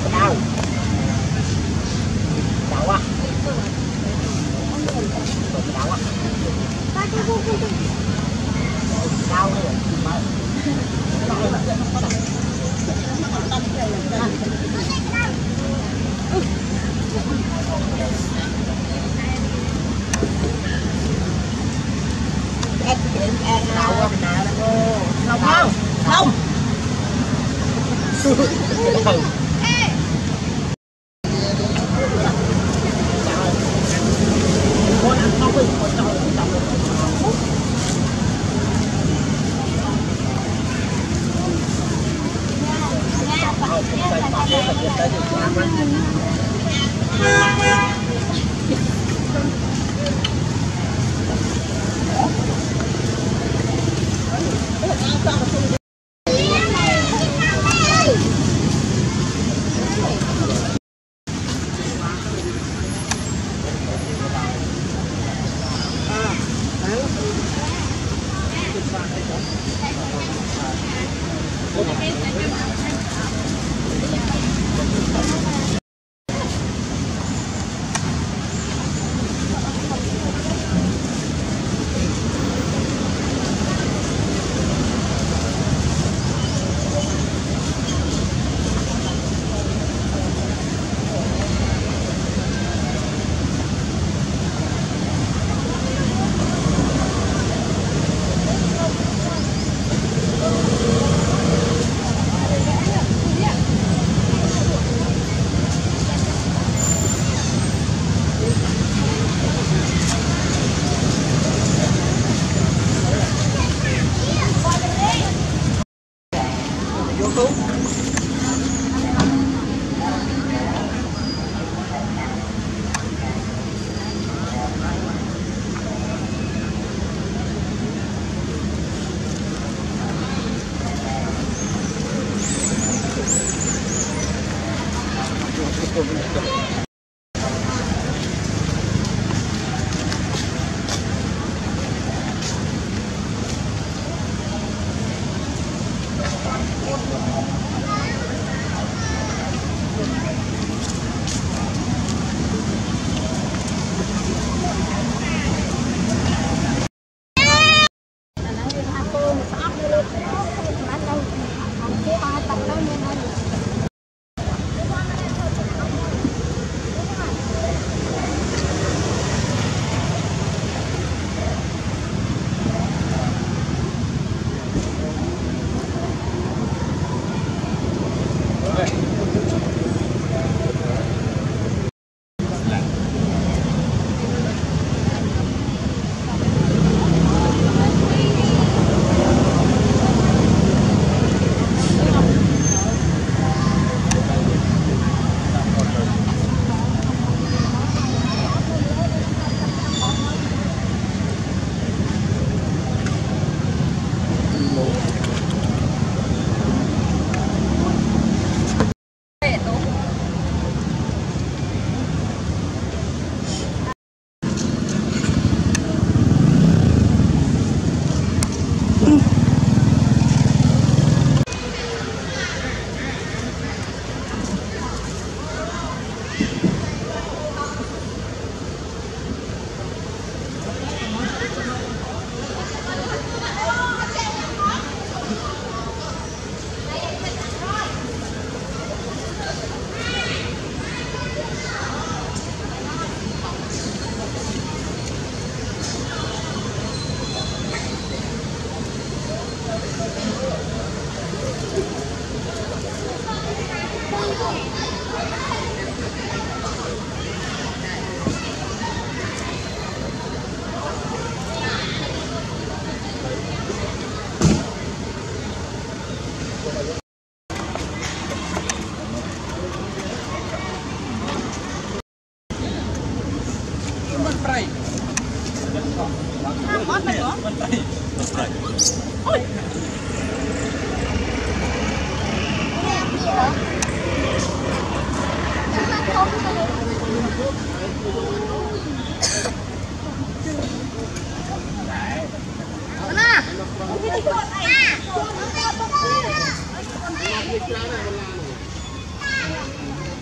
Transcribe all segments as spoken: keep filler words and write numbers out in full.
đau đau á đau á đau nữa em em đau quá không không không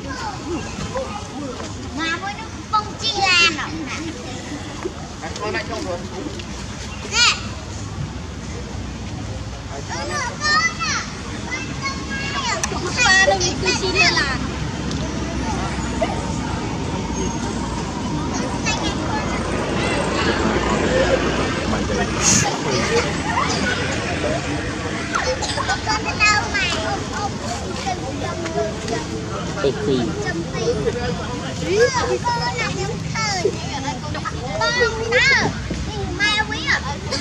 mà với nó không chi lan rồi nè. Con lại trong rồi. Nè. Con nữa con nè. Ba đâu đi chi lan là. Tây Phi. Con là giống thời. Con đó. Nhưng mai quý à.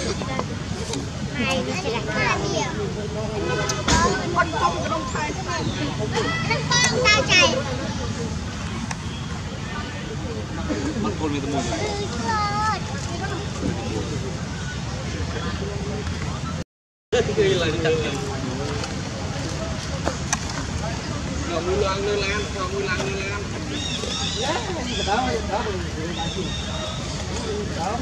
Này đi chạy ra đi. Con không có đông thời thế này. Con ta chạy. Bắt con người ta mua. Cái lại chặt lên. Ngồi mưa lan mưa lan, ngồi mưa lan mưa lan. Đó, đó đó. Đó.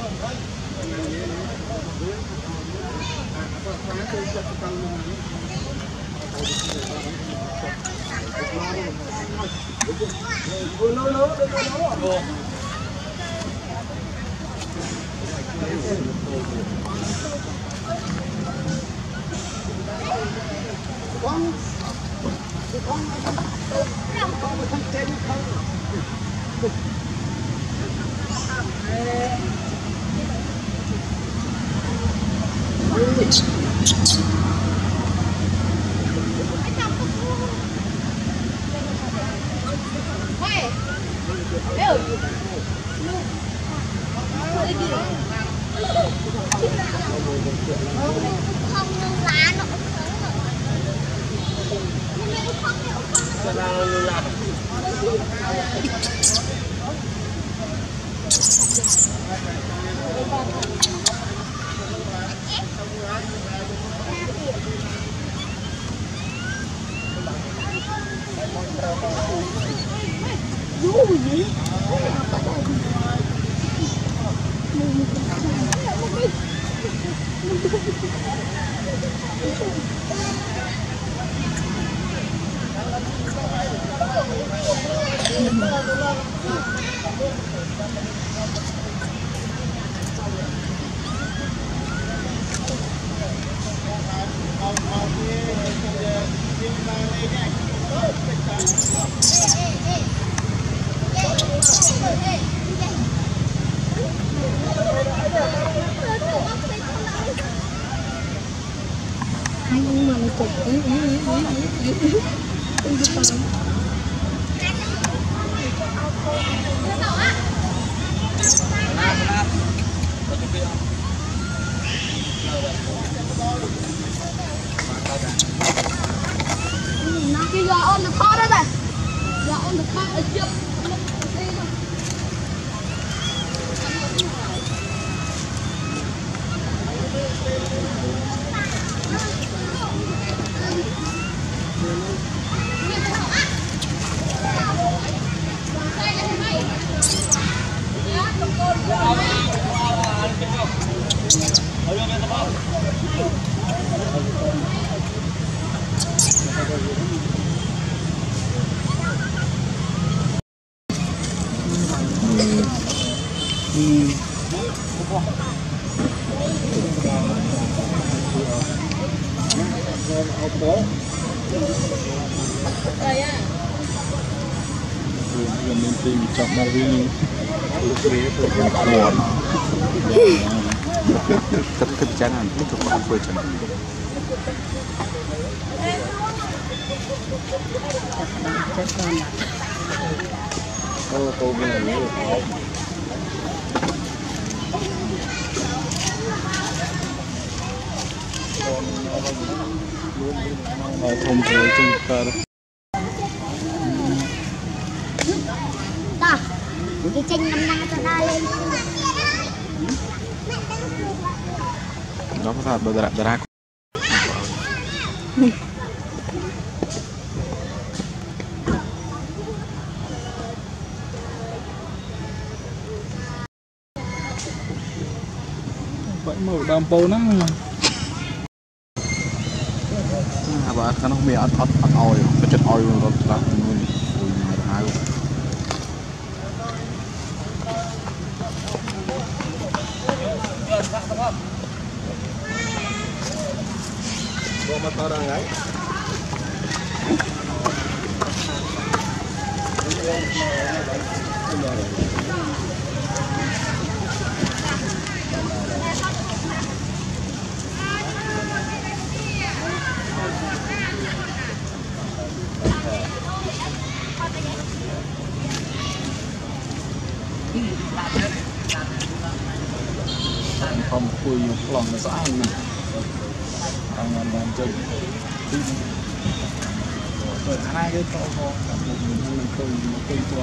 Con con con con trên không. Không lá nó nhưng mà cục ừ ừ ừ ừ nó kia giờ on the car đó này, giờ on the car ở trước. Gần bên tìm chọn bao nhiêu buồn thật thật chán hẳn tiếp tục ăn phơi chân ô tô bên này nhiều ở thông thế trên cơ cái chanh năm nay cho ta lên đó có thật bây giờ ra vậy màu đam bầu nó à bà cái nó mì ăn ăn ăn oi cái chân oi rồi đó là máu có mà to đang ấy không khui lòng nó rõ anh này đang làm làm chân rồi hai cái to to cả một mình mình không một cây to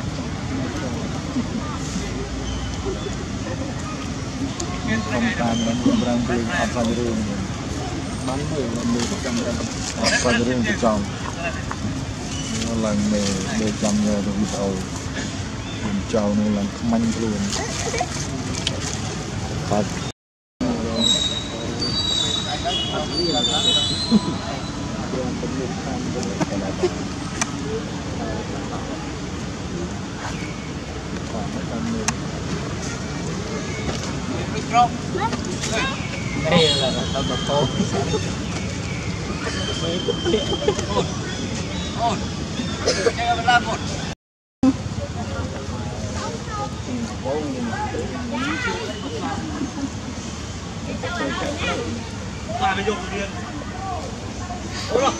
không tan dan berang beli apa jerung bán mười là mười trăm trăm apa jerung một trăm nó là mười mười trăm giờ rồi bị tàu một trâu này là manh luôn Phật đây là tao tập tốt ổn ổn em làm một ba mươi dụng riêng ôi rồi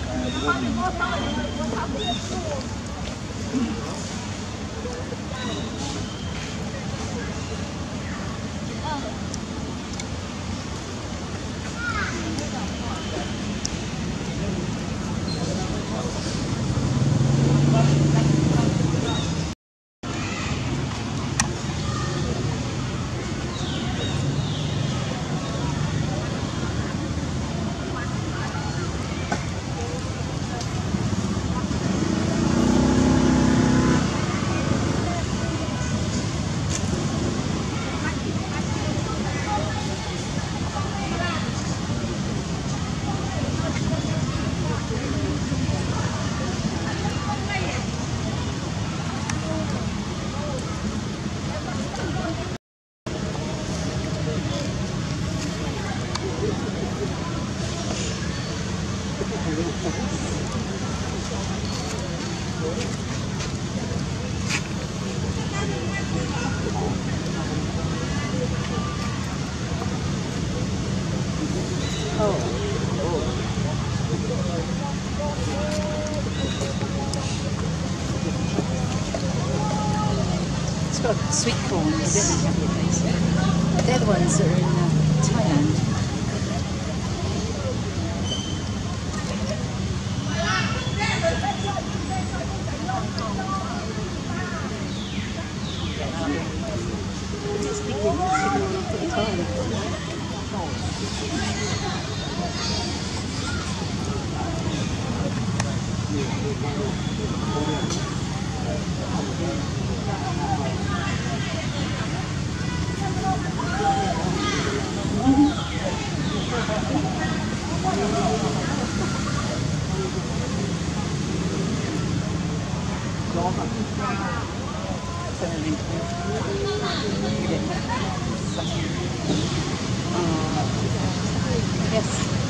It's got sweet corns. They're the ones that are in uh, Thailand. It's beginning to Thailand. Yes.